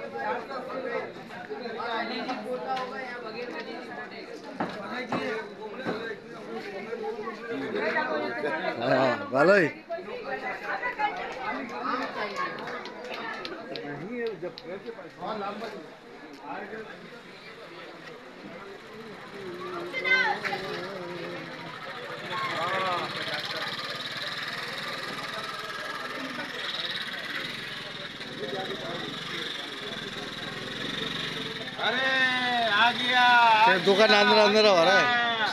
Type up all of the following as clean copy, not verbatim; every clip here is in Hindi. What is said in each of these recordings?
हाँ ভালোই। अरे आ गया दुकान अंदर अंदर हो रहा है।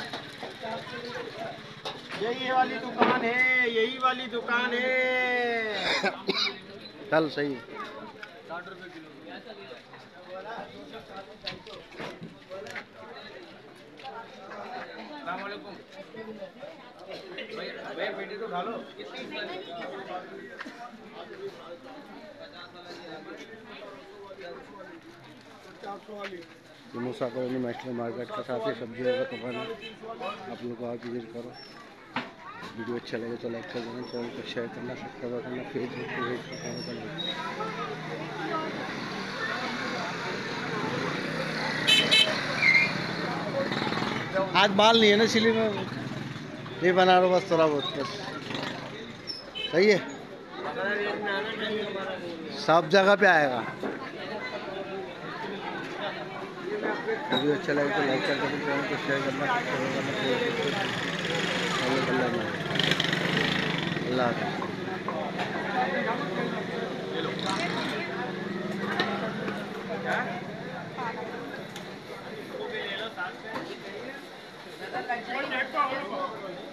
यही वाली दुकान है, यही वाली दुकान है। चल सही। 60 रुपए किलो। अस्सलाम वालेकुम भैया, पेटी तो खा लो। मूसा कॉलोनी नेशनल मार्केट के साथ ही सब्जियों का दुकान है। आप लोग आके विजिट करो। वीडियो अच्छा लगे तो लाइक कर देना, चैनल को शेयर करना, सब्सक्राइब करना, फेसबुक पेज को फॉलो करना। आज माल नहीं है ना, इसलिए मैं नहीं बना रहा हूँ, बस थोड़ा बहुत बस। सही है, सब जगह पे आएगा। वीडियो अच्छा लगे तो लाइक कर देना, चैनल को शेयर करना, सब्सक्राइब करना, फॉलो कर लेना। अल्लाह हाफ़िज़।